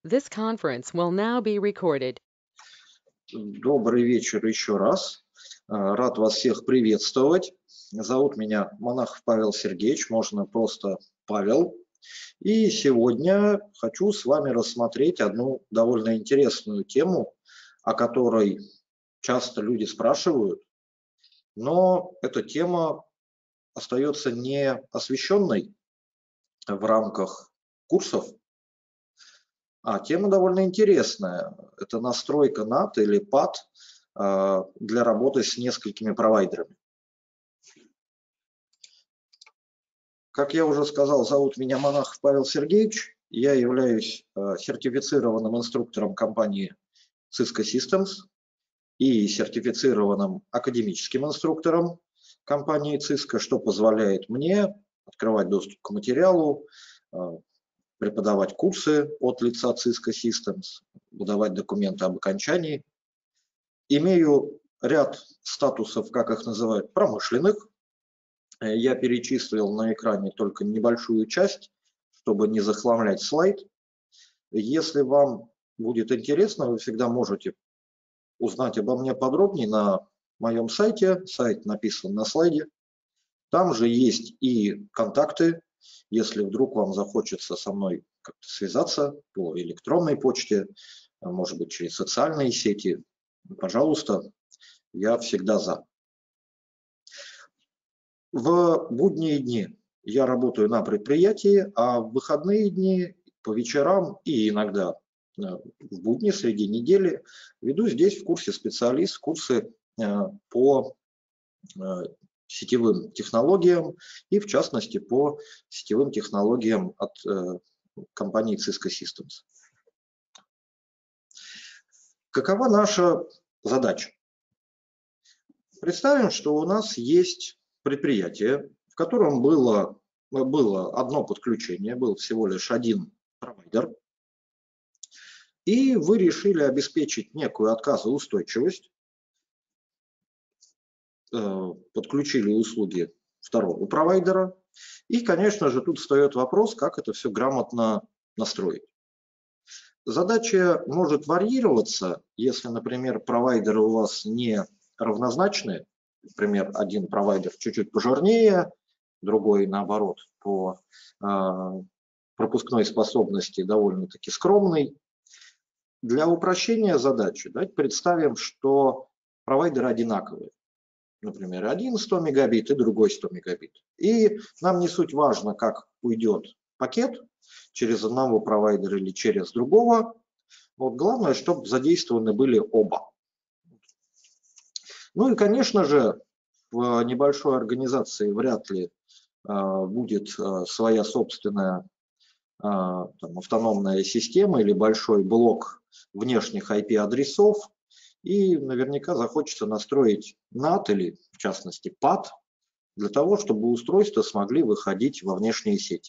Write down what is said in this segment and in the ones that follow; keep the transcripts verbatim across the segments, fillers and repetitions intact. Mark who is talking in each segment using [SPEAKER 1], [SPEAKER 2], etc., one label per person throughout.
[SPEAKER 1] This conference will now be recorded.
[SPEAKER 2] Добрый вечер еще раз. Рад вас всех приветствовать. Зовут меня Монахов Павел Сергеевич, можно просто Павел. И сегодня хочу с вами рассмотреть одну довольно интересную тему, о которой часто люди спрашивают, но эта тема остается не освещенной в рамках курсов. А тема довольно интересная. Это настройка нат или пад для работы с несколькими провайдерами. Как я уже сказал, зовут меня Монахов Павел Сергеевич. Я являюсь сертифицированным инструктором компании Cisco Systems и сертифицированным академическим инструктором компании Cisco, что позволяет мне открывать доступ к материалу, преподавать курсы от лица Cisco Systems, выдавать документы об окончании. Имею ряд статусов, как их называют, промышленных. Я перечислил на экране только небольшую часть, чтобы не захламлять слайд. Если вам будет интересно, вы всегда можете узнать обо мне подробнее на моем сайте. Сайт написан на слайде. Там же есть и контакты. Если вдруг вам захочется со мной как-то связаться по электронной почте, может быть, через социальные сети, пожалуйста, я всегда за. В будние дни я работаю на предприятии, а в выходные дни по вечерам и иногда в будни среди недели веду здесь в курсе специалист, курсы по сетевым технологиям и, в частности, по сетевым технологиям от компании Cisco Systems. Какова наша задача? Представим, что у нас есть предприятие, в котором было, было одно подключение, был всего лишь один провайдер, и вы решили обеспечить некую отказоустойчивость, подключили услуги второго провайдера, и, конечно же, тут встает вопрос, как это все грамотно настроить. Задача может варьироваться, если, например, провайдеры у вас не равнозначны. Например, один провайдер чуть-чуть пожирнее, другой, наоборот, по пропускной способности довольно-таки скромный. Для упрощения задачи давайте представим, что провайдеры одинаковые. Например, один сто мегабит и другой сто мегабит. И нам не суть важно, как уйдет пакет, через одного провайдера или через другого. Вот главное, чтобы задействованы были оба. Ну и, конечно же, в небольшой организации вряд ли э, будет э, своя собственная э, там, автономная система или большой блок внешних ай пи-адресов. И наверняка захочется настроить нат или, в частности, пад для того, чтобы устройства смогли выходить во внешние сети.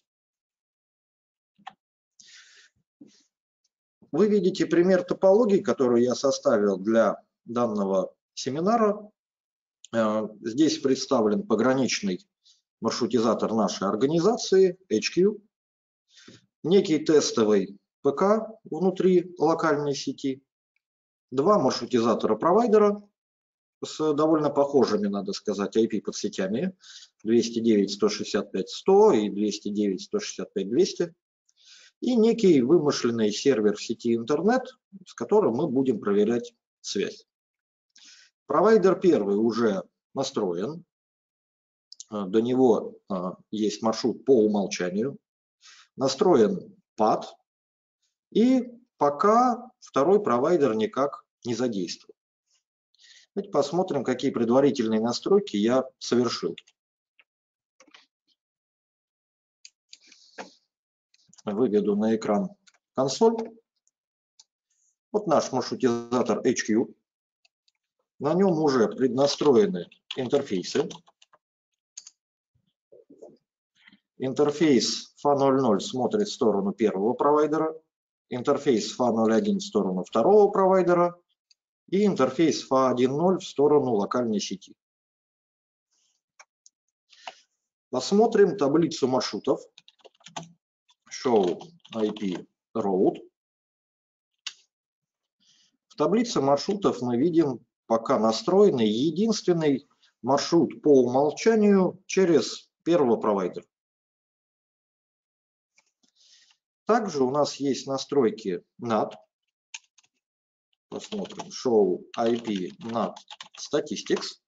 [SPEAKER 2] Вы видите пример топологии, которую я составил для данного семинара. Здесь представлен пограничный маршрутизатор нашей организации эйч кью, некий тестовый пэ ка внутри локальной сети, два маршрутизатора провайдера с довольно похожими, надо сказать, ай пи-подсетями двести девять точка сто шестьдесят пять точка сто и двести девять точка сто шестьдесят пять точка двести. И некий вымышленный сервер в сети интернет, с которым мы будем проверять связь. Провайдер первый уже настроен, до него есть маршрут по умолчанию, настроен пад, и пока второй провайдер никак не задействован. Давайте посмотрим, какие предварительные настройки я совершил. Выведу на экран консоль. Вот наш маршрутизатор эйч кью. На нем уже преднастроены интерфейсы. Интерфейс эф эй ноль ноль смотрит в сторону первого провайдера, интерфейс эф эй ноль один в сторону второго провайдера и интерфейс эф эй один ноль в сторону локальной сети. Посмотрим таблицу маршрутов. Show ай пи route. таблице маршрутов мы видим пока настроенный единственный маршрут по умолчанию через первого провайдера. Также у нас есть настройки нат. Посмотрим. Show ай пи nat statistics.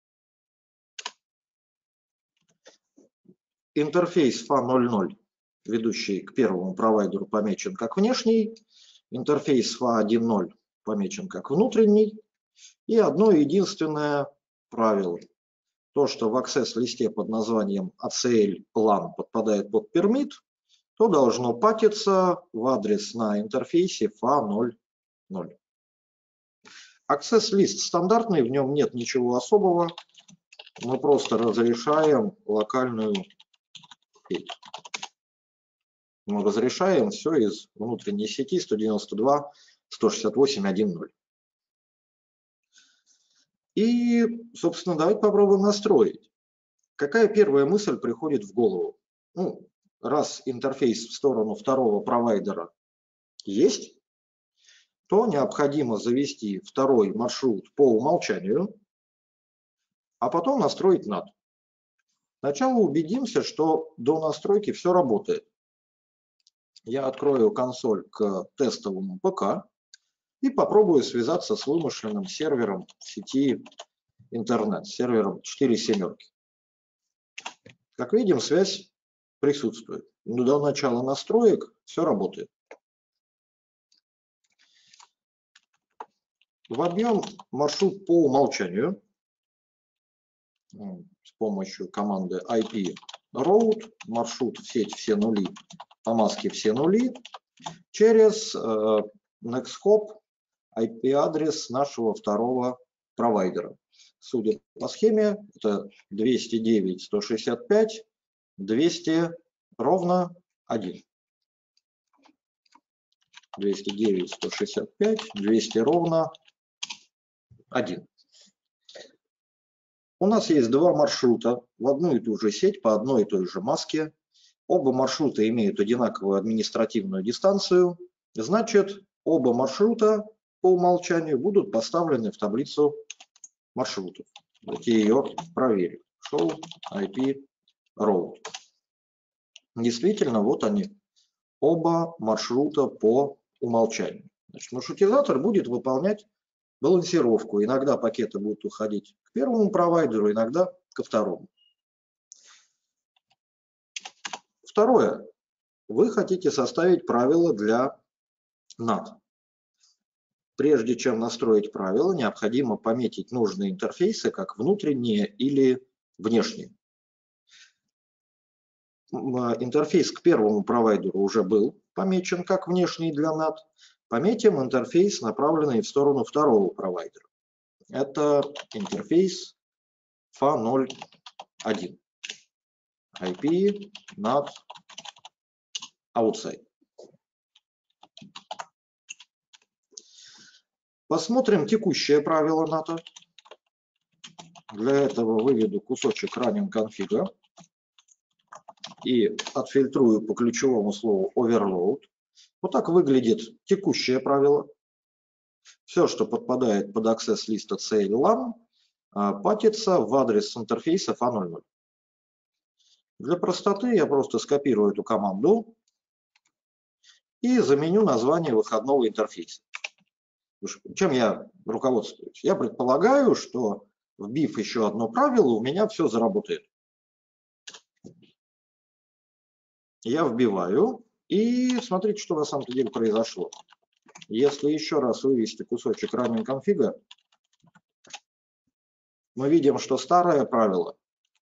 [SPEAKER 2] Интерфейс эф эй ноль ноль, ведущий к первому провайдеру, помечен как внешний. Интерфейс эф эй один ноль помечен как внутренний. И одно единственное правило. То, что в аксесс-листе под названием эй си эл LAN подпадает под permit, то должно патиться в адрес на интерфейсе эф эй ноль ноль. Аксесс-лист стандартный, в нем нет ничего особого. Мы просто разрешаем локальную сеть. Мы разрешаем все из внутренней сети сто девяносто два точка сто шестьдесят восемь точка один точка ноль. И, собственно, давайте попробуем настроить. Какая первая мысль приходит в голову? Ну, раз интерфейс в сторону второго провайдера есть, то необходимо завести второй маршрут по умолчанию, а потом настроить нат. Сначала убедимся, что до настройки все работает. Я открою консоль к тестовому ПК и попробую связаться с вымышленным сервером в сети интернет, сервером четыре семерки. Как видим, связь присутствует. Но до начала настроек все работает. Вобьем маршрут по умолчанию с помощью команды ай пи route, маршрут в сеть все нули, по маске все нули, через э, nexthop ай пи-адрес нашего второго провайдера. Судя по схеме, это двести девять точка сто шестьдесят пять точка двести ровно один. двести девять точка сто шестьдесят пять точка двести ровно один. У нас есть два маршрута в одну и ту же сеть по одной и той же маске. Оба маршрута имеют одинаковую административную дистанцию. Значит, оба маршрута по умолчанию будут поставлены в таблицу маршрутов. Давайте ее проверим. Show ай пи route. Действительно, вот они. Оба маршрута по умолчанию. Значит, маршрутизатор будет выполнять балансировку. Иногда пакеты будут уходить к первому провайдеру, иногда ко второму. Второе. Вы хотите составить правила для нат. Прежде чем настроить правила, необходимо пометить нужные интерфейсы как внутренние или внешние. Интерфейс к первому провайдеру уже был помечен как внешний для нат. Пометим интерфейс, направленный в сторону второго провайдера. Это интерфейс эф эй ноль один. ай пи nat outside. Посмотрим текущее правило ната. Для этого выведу кусочек running конфига и отфильтрую по ключевому слову overload. Вот так выглядит текущее правило. Все, что подпадает под access-лист эй си эл LAN, патится в адрес интерфейса эф эй ноль ноль. Для простоты я просто скопирую эту команду и заменю название выходного интерфейса. Чем я руководствуюсь? Я предполагаю, что вбив еще одно правило, у меня все заработает. Я вбиваю, и смотрите, что на самом деле произошло. Если еще раз вывести кусочек running конфига, мы видим, что старое правило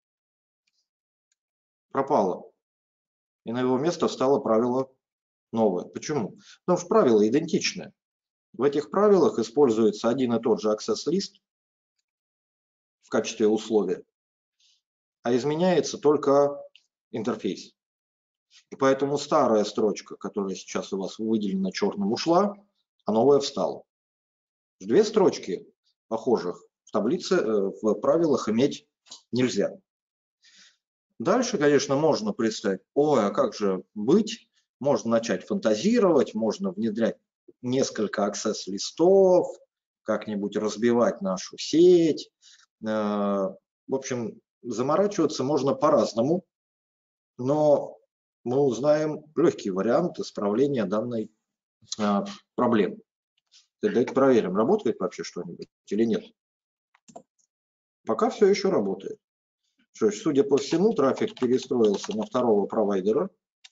[SPEAKER 2] пропало, и на его место встало правило новое. Почему? Потому что правила идентичны. В этих правилах используется один и тот же access-лист в качестве условия, а изменяется только интерфейс. И поэтому старая строчка, которая сейчас у вас выделена черным, ушла, а новая встала. Две строчки похожих в таблице, в правилах иметь нельзя. Дальше, конечно, можно представить, ой, а как же быть? Можно начать фантазировать, можно внедрять несколько access-листов, как-нибудь разбивать нашу сеть. В общем, заморачиваться можно по-разному, но мы узнаем легкий вариант исправления данной проблемы. Давайте проверим, работает вообще что-нибудь или нет. Пока все еще работает. Что ж, судя по всему, трафик перестроился на второго провайдера.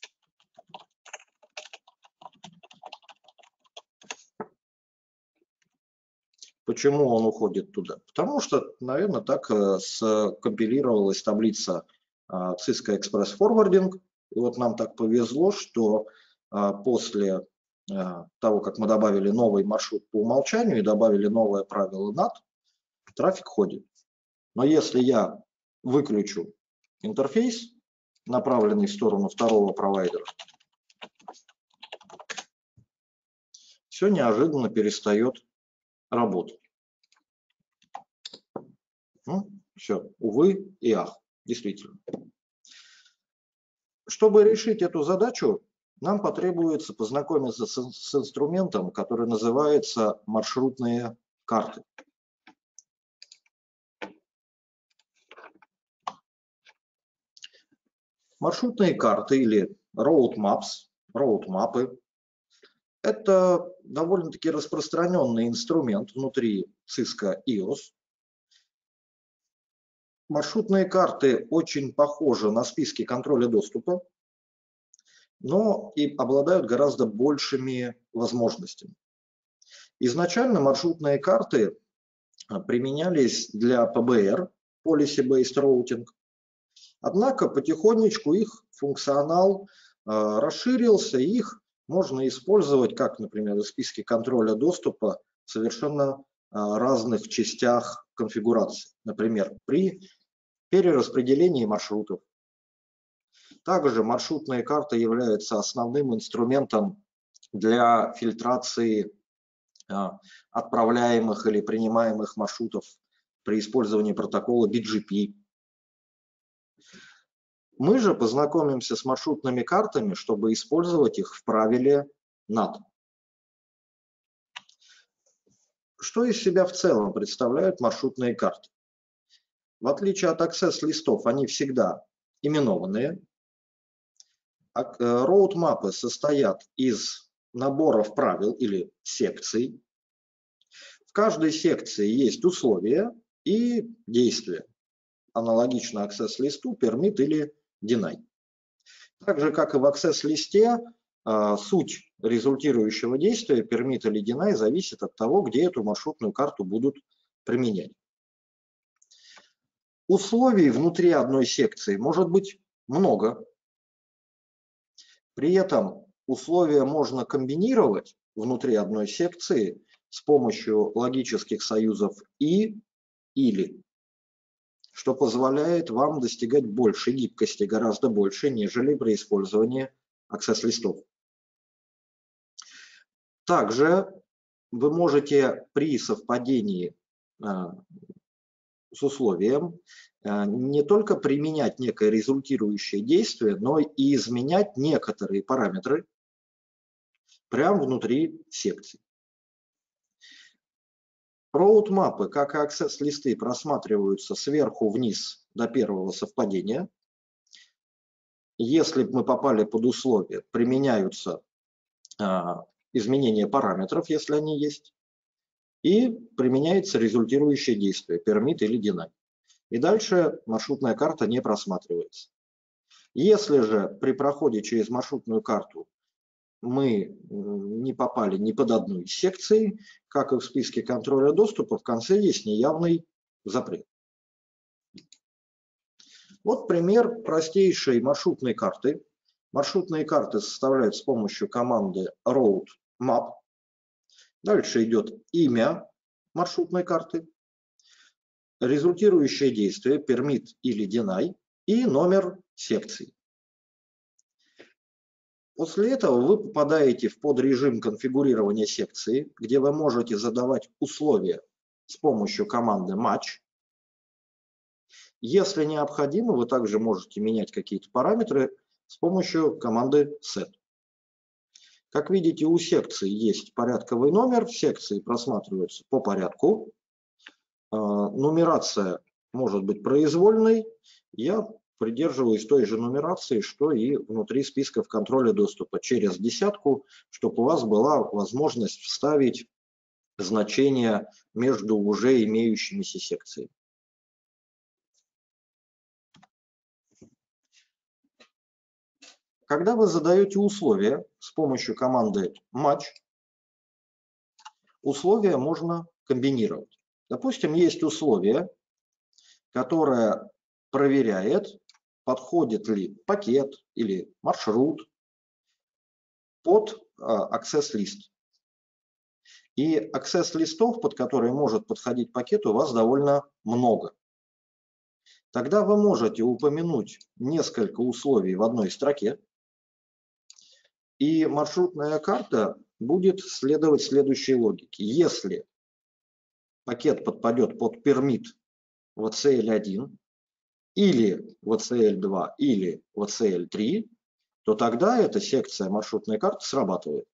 [SPEAKER 2] Почему он уходит туда? Потому что, наверное, так скомпилировалась таблица Cisco Express Forwarding. И вот нам так повезло, что после того, как мы добавили новый маршрут по умолчанию и добавили новое правило нат, трафик ходит. Но если я выключу интерфейс, направленный в сторону второго провайдера, все неожиданно перестает работать. Ну, все, увы и ах, действительно. Чтобы решить эту задачу, нам потребуется познакомиться с, с инструментом, который называется маршрутные карты. Маршрутные карты или road maps, road mapы – это довольно-таки распространенный инструмент внутри Cisco и о эс. Маршрутные карты очень похожи на списки контроля доступа, но и обладают гораздо большими возможностями. Изначально маршрутные карты применялись для пэ бэ эр, Policy Based Routing, однако потихонечку их функционал расширился, и их можно использовать, как, например, в списке контроля доступа в совершенно разных частях конфигурации, например, при перераспределении маршрутов. Также маршрутные карты являются основным инструментом для фильтрации отправляемых или принимаемых маршрутов при использовании протокола би джи пи. Мы же познакомимся с маршрутными картами, чтобы использовать их в правиле нат. Что из себя в целом представляют маршрутные карты? В отличие от аксесс-листов, они всегда именованные. Роудмапы состоят из наборов правил или секций. В каждой секции есть условия и действия. Аналогично аксесс-листу, permit или deny. Так же, как и в аксесс-листе, суть результирующего действия, permit или deny, зависит от того, где эту маршрутную карту будут применять. Условий внутри одной секции может быть много. При этом условия можно комбинировать внутри одной секции с помощью логических союзов и, или, что позволяет вам достигать большей гибкости, гораздо больше, нежели при использовании аксесс-листов. Также вы можете при совпадении с условием не только применять некое результирующее действие, но и изменять некоторые параметры прямо внутри секции. Роудмапы, как и аксесс-листы, просматриваются сверху вниз до первого совпадения. Если мы попали под условие, применяются а, изменения параметров, если они есть, и применяется результирующее действие, permit или deny. И дальше маршрутная карта не просматривается. Если же при проходе через маршрутную карту мы не попали ни под одну из секций, как и в списке контроля доступа, в конце есть неявный запрет. Вот пример простейшей маршрутной карты. Маршрутные карты составляют с помощью команды road map. Дальше идет имя маршрутной карты, результирующее действие, permit или deny, и номер секции. После этого вы попадаете в подрежим конфигурирования секции, где вы можете задавать условия с помощью команды match. Если необходимо, вы также можете менять какие-то параметры с помощью команды set. Как видите, у секции есть порядковый номер, секции просматриваются по порядку. Нумерация может быть произвольной. Я придерживаюсь той же нумерации, что и внутри списков контроля доступа, через десятку, чтобы у вас была возможность вставить значения между уже имеющимися секциями. Когда вы задаете условия с помощью команды match, условия можно комбинировать. Допустим, есть условие, которое проверяет, подходит ли пакет или маршрут под access лист. И access листов, под которые может подходить пакет, у вас довольно много. Тогда вы можете упомянуть несколько условий в одной строке, и маршрутная карта будет следовать следующей логике. Если пакет подпадет под permit ви си эл один, или ви си эл два, или ви си эл три, то тогда эта секция маршрутной карты срабатывает.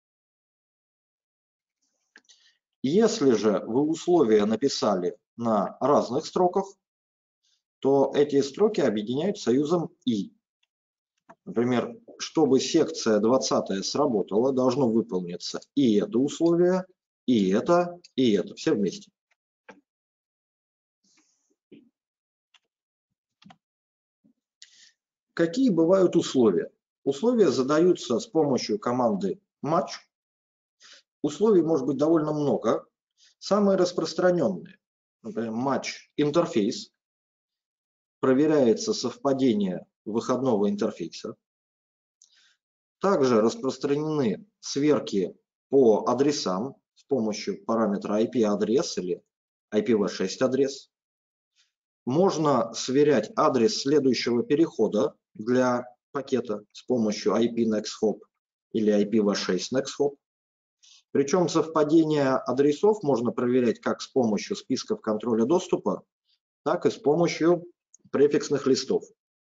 [SPEAKER 2] Если же вы условия написали на разных строках, то эти строки объединяют союзом «и». Например, чтобы секция двадцатая сработала, должно выполниться и это условие, и это, и это, все вместе. Какие бывают условия? Условия задаются с помощью команды match. Условий может быть довольно много. Самые распространенные, например, match интерфейс, проверяется совпадение выходного интерфейса. Также распространены сверки по адресам с помощью параметра ай пи-адрес или ай пи ви шесть адрес. Можно сверять адрес следующего перехода для пакета с помощью ай пи некст хоп или ай пи ви шесть некст хоп. Причем совпадение адресов можно проверять как с помощью списков контроля доступа, так и с помощью префиксных листов.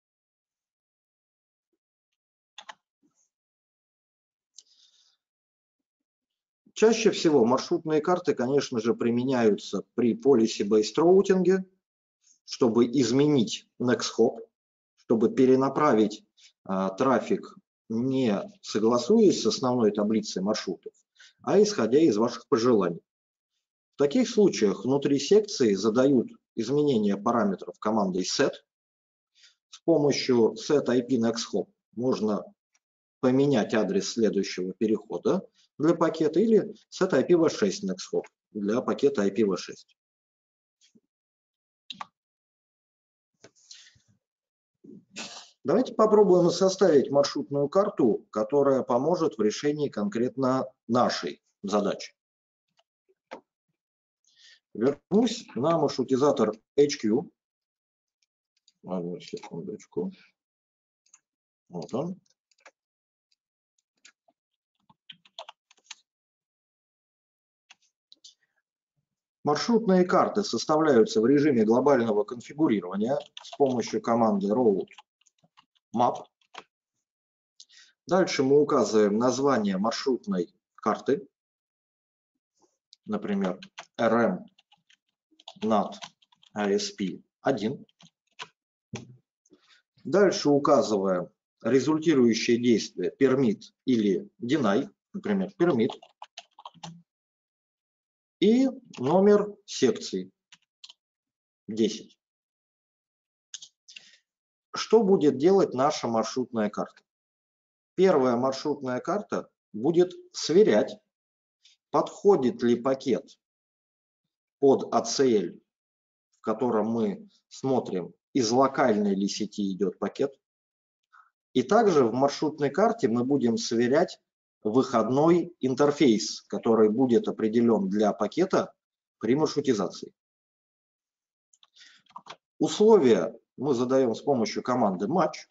[SPEAKER 2] Чаще всего маршрутные карты, конечно же, применяются при policy-based роутинге, чтобы изменить некст хоп, чтобы перенаправить а, трафик, не согласуясь с основной таблицей маршрутов, а исходя из ваших пожеланий. В таких случаях внутри секции задают изменения параметров командой set. С помощью set ай пи некст хоп можно поменять адрес следующего перехода для пакета или set ай пи ви шесть некст хоп для пакета ай пи ви шесть. Давайте попробуем составить маршрутную карту, которая поможет в решении конкретно нашей задачи. Вернусь на маршрутизатор эйч кью. Одну секундочку. Вот он. Маршрутные карты составляются в режиме глобального конфигурирования с помощью команды route map. Дальше мы указываем название маршрутной карты, например, эр эм нат эй эс пи один. Дальше указываем результирующее действие permit или deny, например, permit. И номер секции десять. Что будет делать наша маршрутная карта? Первая маршрутная карта будет сверять, подходит ли пакет под эй си эл, в котором мы смотрим, из локальной ли сети идет пакет. И также в маршрутной карте мы будем сверять выходной интерфейс, который будет определен для пакета при маршрутизации. Условия мы задаем с помощью команды match.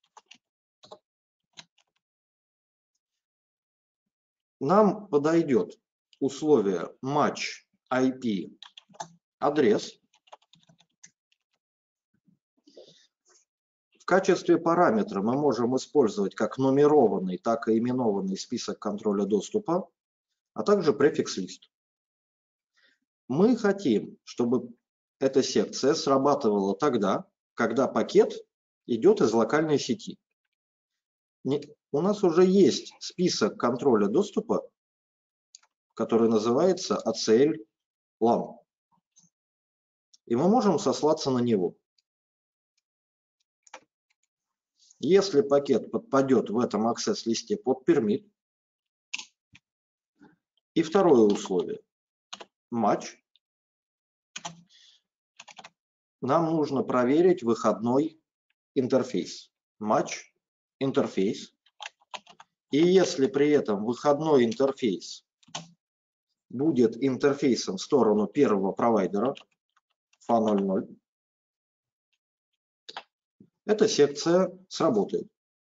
[SPEAKER 2] Нам подойдет условие match ай пи адрес, в качестве параметра мы можем использовать как нумерованный, так и именованный список контроля доступа, а также префикс лист. Мы хотим, чтобы эта секция срабатывала тогда, когда пакет идет из локальной сети. У нас уже есть список контроля доступа, который называется эй си эл лан. И мы можем сослаться на него. Если пакет подпадет в этом access-листе под permit, и второе условие – match, нам нужно проверить выходной интерфейс. Match интерфейс. И если при этом выходной интерфейс будет интерфейсом в сторону первого провайдера, эф эй ноль ноль, эта секция сработает.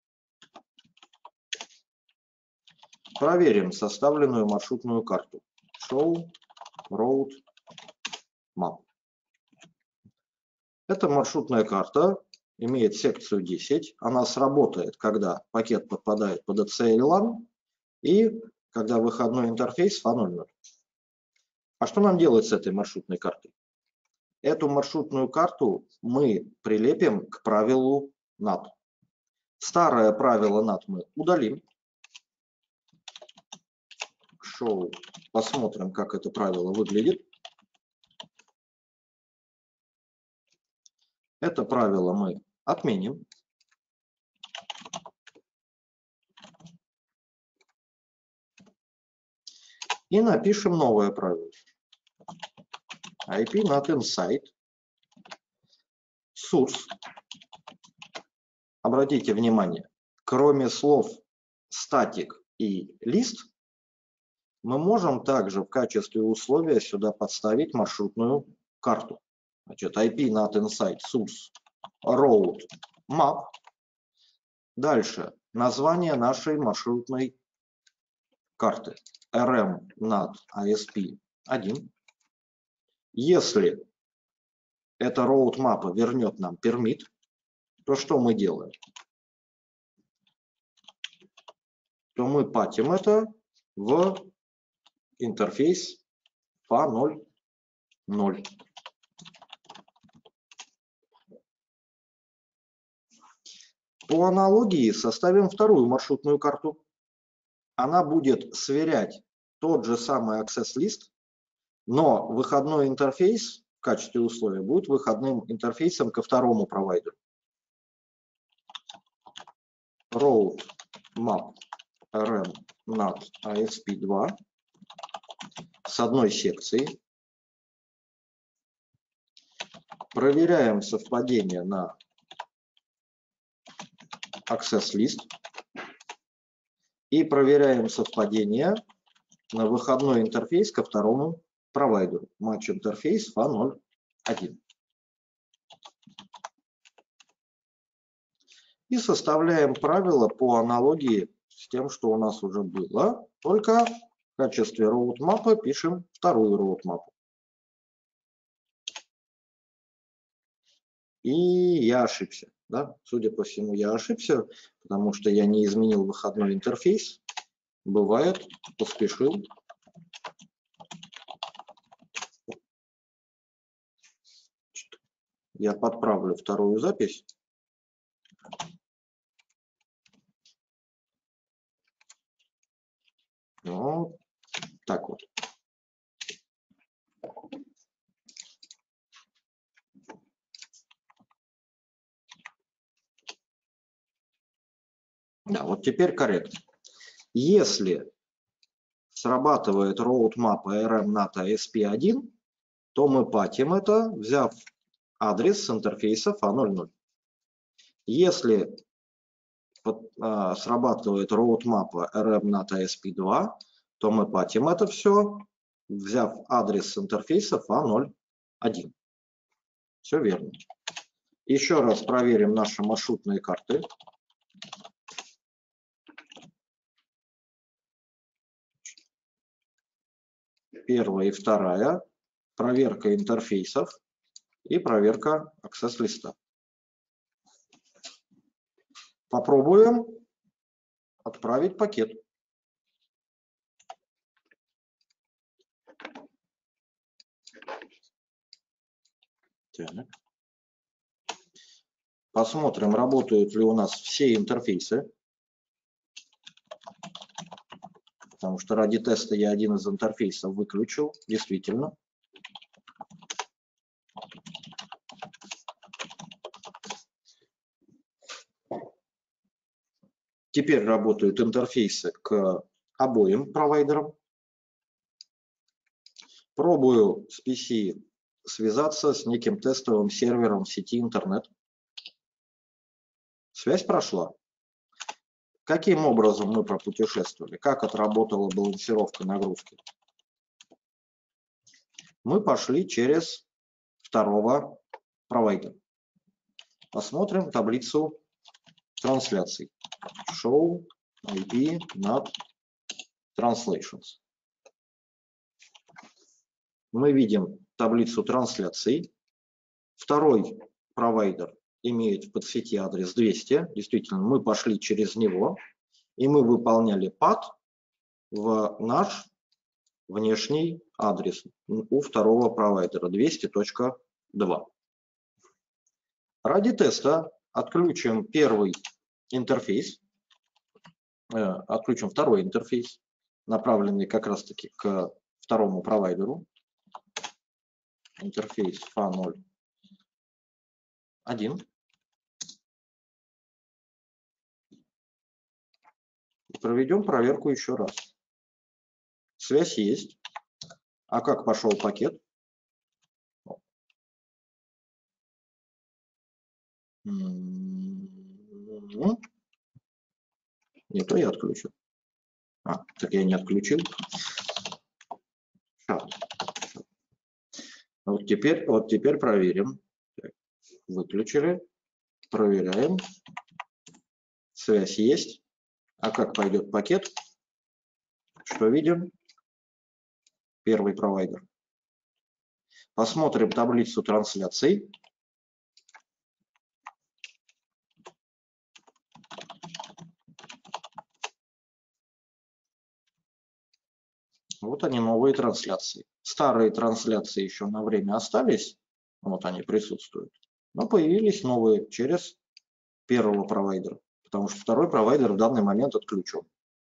[SPEAKER 2] Проверим составленную маршрутную карту. Show Road Map. Эта маршрутная карта имеет секцию десять. Она сработает, когда пакет подпадает под эй си эл лан и когда выходной интерфейс эф эй ноль ноль. А что нам делать с этой маршрутной картой? Эту маршрутную карту мы прилепим к правилу нат. Старое правило нат мы удалим. Show. Посмотрим, как это правило выглядит. Это правило мы отменим. И напишем новое правило. ай пи нат inside source. Обратите внимание, кроме слов static и list, мы можем также в качестве условия сюда подставить маршрутную карту. Значит, ай пи нат inside source road map. Дальше название нашей маршрутной карты. эр эм нат эй эс пи один. Если эта road map вернет нам permit, то что мы делаем? То мы патим это в интерфейс эф эй ноль ноль. По аналогии составим вторую маршрутную карту. Она будет сверять тот же самый access-лист, но выходной интерфейс в качестве условия будет выходным интерфейсом ко второму провайдеру. Road map эр эм нат эй эс пи два с одной секцией. Проверяем совпадение на access-лист и проверяем совпадение на выходной интерфейс ко второму провайдеру. Match интерфейс эф эй ноль один. И составляем правила по аналогии с тем, что у нас уже было, только в качестве road map пишем вторую road map. И я ошибся. Да? Судя по всему, я ошибся, потому что я не изменил выходной интерфейс. Бывает, поспешил. Я подправлю вторую запись. Ну, так вот. Да, вот теперь корректно. Если срабатывает road map эр эм нат эй эс пи один, то мы патим это, взяв адрес с интерфейса эф эй ноль ноль. Если а, срабатывает road map эр эм нат эй эс пи два, то мы патим это все, взяв адрес с интерфейса эф эй ноль один. Все верно. Еще раз проверим наши маршрутные карты. Первая и вторая. Проверка интерфейсов и проверка access-листа. Попробуем отправить пакет. Так. Посмотрим, работают ли у нас все интерфейсы. Потому что ради теста я один из интерфейсов выключил. Действительно. Теперь работают интерфейсы к обоим провайдерам. Пробую с пи си связаться с неким тестовым сервером в сети интернет. Связь прошла. Каким образом мы пропутешествовали? Как отработала балансировка нагрузки? Мы пошли через второго провайдера. Посмотрим таблицу трансляций. Show ай пи нат translations. Мы видим таблицу трансляций. Второй провайдер имеет в подсети адрес двести. Действительно, мы пошли через него, и мы выполняли пат в наш внешний адрес у второго провайдера двести точка два. Ради теста отключим первый интерфейс, э, отключим второй интерфейс, направленный как раз-таки к второму провайдеру. Интерфейс эф эй ноль один. И проведем проверку еще раз. Связь есть. А как пошел пакет? Не то я отключил. А, так я не отключил. Вот теперь, вот теперь проверим. Выключили. Проверяем. Связь есть. А как пойдет пакет? Что видим? Первый провайдер. Посмотрим таблицу трансляций. Вот они, новые трансляции. Старые трансляции еще на время остались. Вот они присутствуют. Но появились новые через первого провайдера. Потому что второй провайдер в данный момент отключен.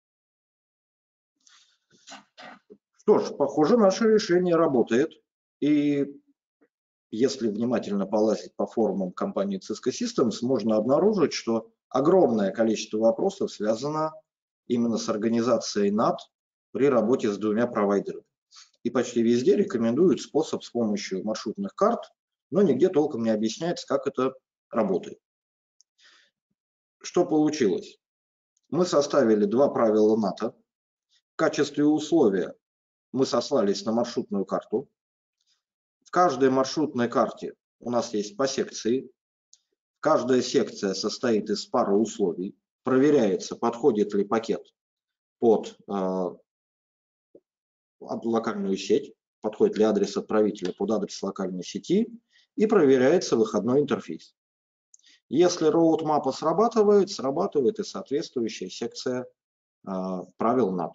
[SPEAKER 2] Что ж, похоже, наше решение работает. И если внимательно полазить по форумам компании Cisco Systems, можно обнаружить, что огромное количество вопросов связано именно с организацией нат при работе с двумя провайдерами. И почти везде рекомендуют способ с помощью маршрутных карт, но нигде толком не объясняется, как это работает. Что получилось? Мы составили два правила ната. В качестве условия мы сослались на маршрутную карту. В каждой маршрутной карте у нас есть по секции. Каждая секция состоит из пары условий. Проверяется, подходит ли пакет под э, локальную сеть, подходит ли адрес отправителя под адрес локальной сети, и проверяется выходной интерфейс. Если роут-мапа срабатывает, срабатывает и соответствующая секция э, правил нат.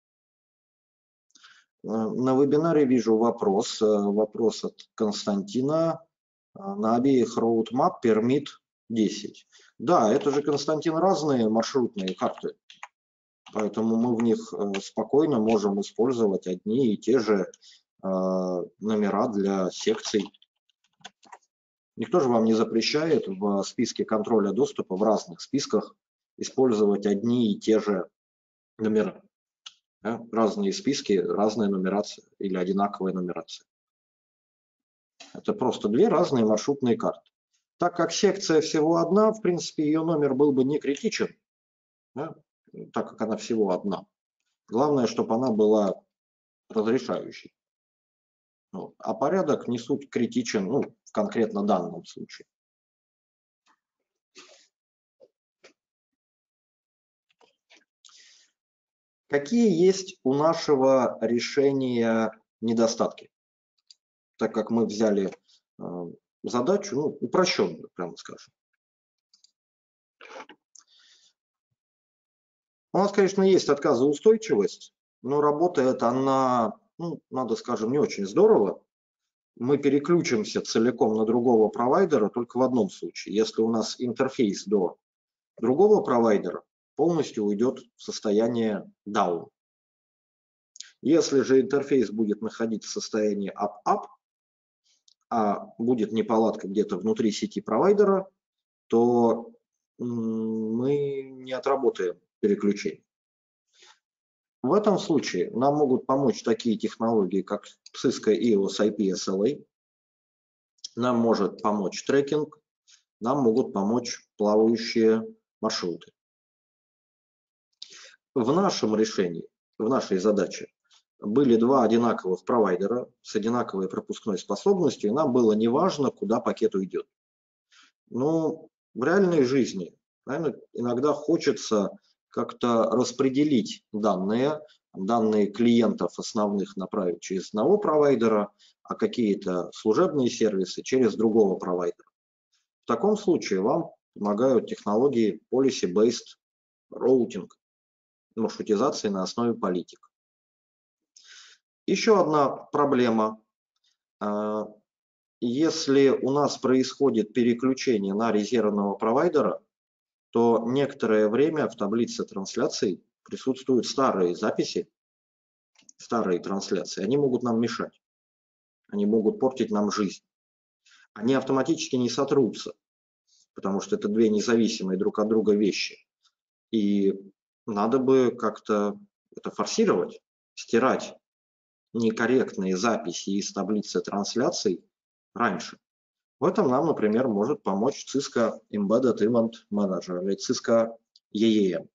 [SPEAKER 2] На вебинаре вижу вопрос, вопрос от Константина. На обеих roadmap permit десять. Да, это же, Константин, разные маршрутные карты. Поэтому мы в них спокойно можем использовать одни и те же номера для секций. Никто же вам не запрещает в списке контроля доступа, в разных списках, использовать одни и те же номера. Разные списки, разная нумерация или одинаковая нумерация. Это просто две разные маршрутные карты. Так как секция всего одна, в принципе, ее номер был бы не критичен, да, так как она всего одна. Главное, чтобы она была разрешающей. Вот. А порядок не суть критичен, ну, в конкретно данном случае. Какие есть у нашего решения недостатки? Так как мы взяли э, задачу, ну, упрощенную, прямо скажем. У нас, конечно, есть отказоустойчивость, но работает она, ну, надо скажем, не очень здорово. Мы переключимся целиком на другого провайдера только в одном случае. Если у нас интерфейс до другого провайдера полностью уйдет в состояние down. Если же интерфейс будет находиться в состоянии up-up, а будет неполадка где-то внутри сети провайдера, то мы не отработаем переключение. В этом случае нам могут помочь такие технологии, как Cisco и о эс ай пи эс эл эй, нам может помочь трекинг, нам могут помочь плавающие маршруты. В нашем решении, в нашей задаче были два одинаковых провайдера с одинаковой пропускной способностью, и нам было неважно, куда пакет уйдет. Но в реальной жизни, наверное, иногда хочется как-то распределить данные, данные клиентов основных направить через одного провайдера, а какие-то служебные сервисы через другого провайдера. В таком случае вам помогают технологии Policy-Based Routing, маршрутизации на основе политик. Еще одна проблема. Если у нас происходит переключение на резервного провайдера, то некоторое время в таблице трансляций присутствуют старые записи, старые трансляции. Они могут нам мешать, они могут портить нам жизнь. Они автоматически не сотрутся, потому что это две независимые друг от друга вещи. И надо бы как-то это форсировать, стирать некорректные записи из таблицы трансляций раньше. В этом нам, например, может помочь Cisco Embedded Event Manager или Cisco и и эм.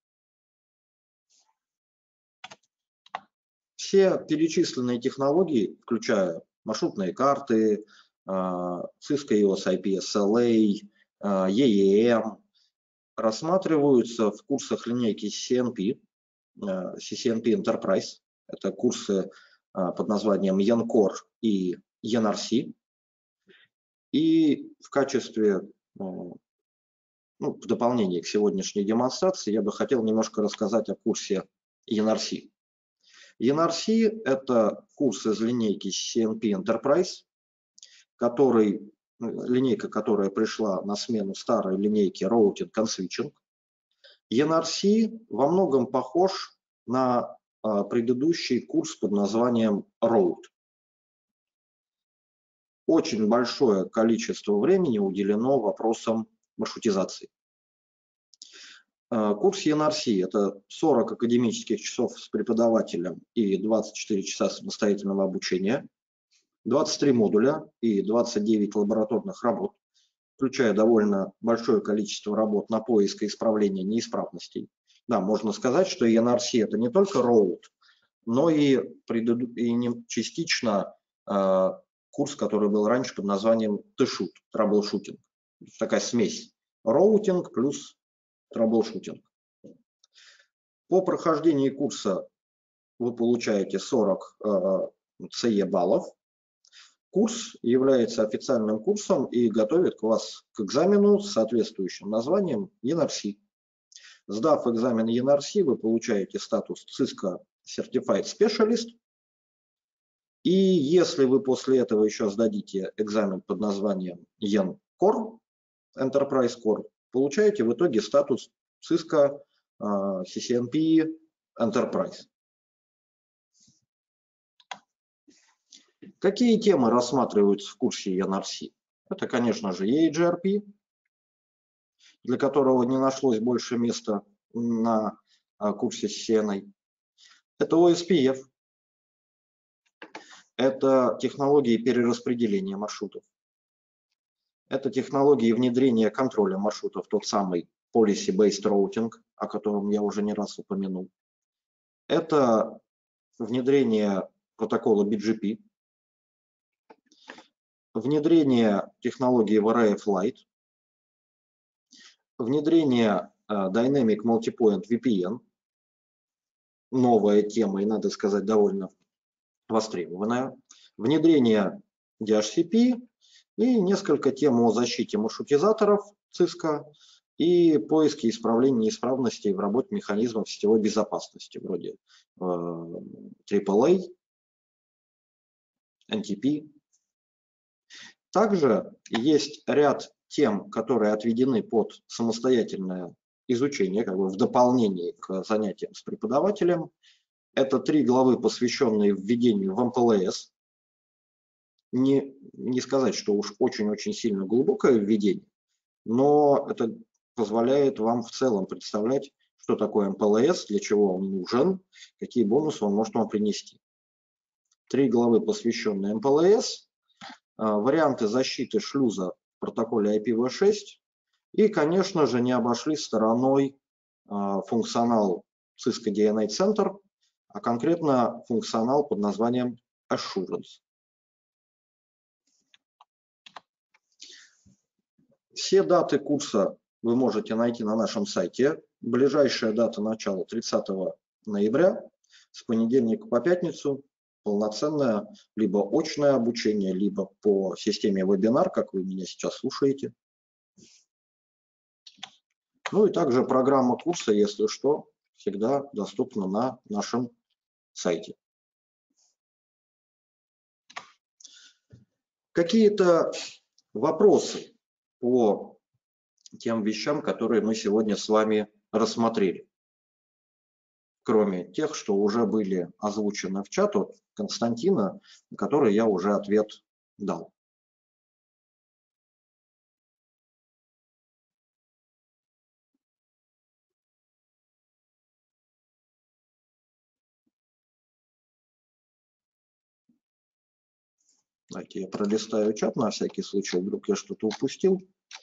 [SPEAKER 2] Все перечисленные технологии, включая маршрутные карты, Cisco и о эс ай пи эс эл эй, и и эм, рассматриваются в курсах линейки си эн пи, си си эн пи Enterprise. Это курсы под названием Янкор и эн ар си. И в качестве, ну, в дополнение к сегодняшней демонстрации, я бы хотел немножко рассказать о курсе эн ар си. эн ар си – это курс из линейки си эн пи Enterprise, который, линейка, которая пришла на смену старой линейке Routing and Switching. эн ар си во многом похож на предыдущий курс под названием Road. Очень большое количество времени уделено вопросам маршрутизации. Курс эн ар си – это сорок академических часов с преподавателем и двадцать четыре часа самостоятельного обучения, двадцать три модуля и двадцать девять лабораторных работ, включая довольно большое количество работ на поиск и исправление неисправностей. Да, можно сказать, что эн ар си – это не только Road, но и, и частично э, курс, который был раньше под названием T-Shoot, Troubleshooting. Такая смесь роутинг плюс траблшутинг. По прохождении курса вы получаете сорок си и баллов. Курс является официальным курсом и готовит вас к экзамену с соответствующим названием эн ар си. Сдав экзамен эн ар си, вы получаете статус Cisco Certified Specialist. И если вы после этого еще сдадите экзамен под названием эн кор, Enterprise Core, получаете в итоге статус Cisco uh, си си эн пи Enterprise. Какие темы рассматриваются в курсе эн ар си? Это, конечно же, и эйч ар пи, для которого не нашлось больше места на uh, курсе с Сеной. Это о эс пи эф. Это технологии перераспределения маршрутов. Это технологии внедрения контроля маршрутов, тот самый Policy-Based Routing, о котором я уже не раз упомянул. Это внедрение протокола би джи пи, внедрение технологии ви ар эф Lite, внедрение Dynamic Multipoint ви пи эн, новая тема и, надо сказать, довольно востребованная, внедрение ди эйч си пи и несколько тем о защите маршрутизаторов Cisco и поиски исправлений неисправностей в работе механизмов сетевой безопасности, вроде трипл эй, эн ти пи. Также есть ряд тем, которые отведены под самостоятельное изучение, как бы в дополнение к занятиям с преподавателем. Это три главы, посвященные введению в эм пэ эл эс. Не, не сказать, что уж очень-очень сильно глубокое введение, но это позволяет вам в целом представлять, что такое эм пэ эл эс, для чего он нужен, какие бонусы он может вам принести. Три главы, посвященные эм пэ эл эс, варианты защиты шлюза в протоколе ай пи ви шесть и, конечно же, не обошли стороной функционал Cisco ди эн эй Center, а конкретно функционал под названием Assurance. Все даты курса вы можете найти на нашем сайте. Ближайшая дата начала тридцатого ноября, с понедельника по пятницу, полноценное либо очное обучение, либо по системе вебинар, как вы меня сейчас слушаете. Ну и также программа курса, если что, всегда доступна на нашем сайте. Какие-то вопросы по тем вещам, которые мы сегодня с вами рассмотрели, кроме тех, что уже были озвучены в чат от Константина, на которые я уже ответ дал. Давайте я пролистаю чат на всякий случай, вдруг я что-то упустил.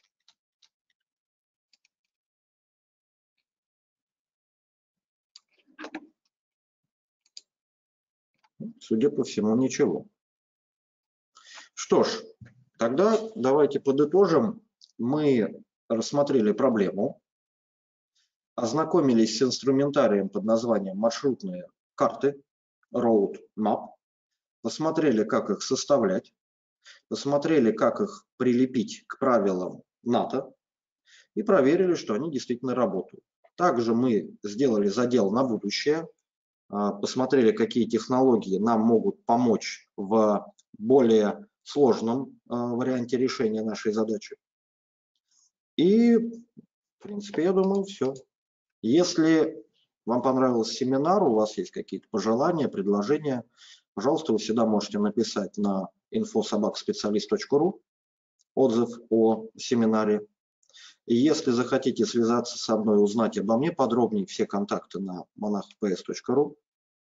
[SPEAKER 2] Судя по всему, ничего. Что ж, тогда давайте подытожим. Мы рассмотрели проблему, ознакомились с инструментарием под названием маршрутные карты, road map, посмотрели, как их составлять, посмотрели, как их прилепить к правилам НАТО и проверили, что они действительно работают. Также мы сделали задел на будущее, посмотрели, какие технологии нам могут помочь в более сложном варианте решения нашей задачи. И, в принципе, я думаю, все. Если вам понравился семинар, у вас есть какие-то пожелания, предложения, пожалуйста, вы всегда можете написать на инфо собака специалист точка ру отзыв о семинаре. И если захотите связаться со мной, узнать обо мне подробнее, все контакты на монах пэ эс точка ру.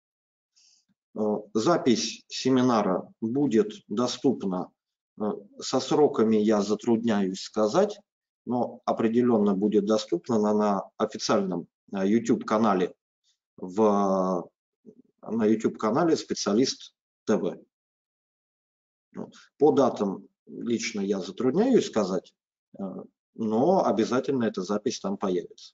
[SPEAKER 2] Запись семинара будет доступна, со сроками я затрудняюсь сказать, но определенно будет доступна на, на официальном YouTube-канале, в, на YouTube-канале «Специалист ТВ». По датам лично я затрудняюсь сказать, но обязательно эта запись там появится.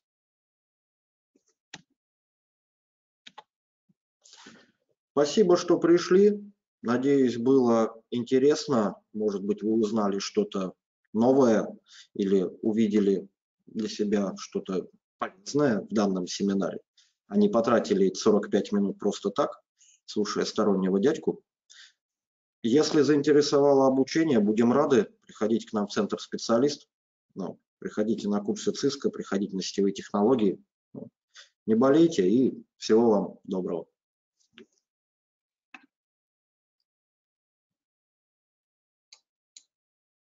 [SPEAKER 2] Спасибо, что пришли. Надеюсь, было интересно. Может быть, вы узнали что-то новое или увидели для себя что-то полезное в данном семинаре. А не потратили сорок пять минут просто так, слушая стороннего дядьку. Если заинтересовало обучение, будем рады. Приходите к нам в Центр Специалист. Ну, приходите на курсы Cisco, приходите на сетевые технологии. Не болейте и всего вам доброго.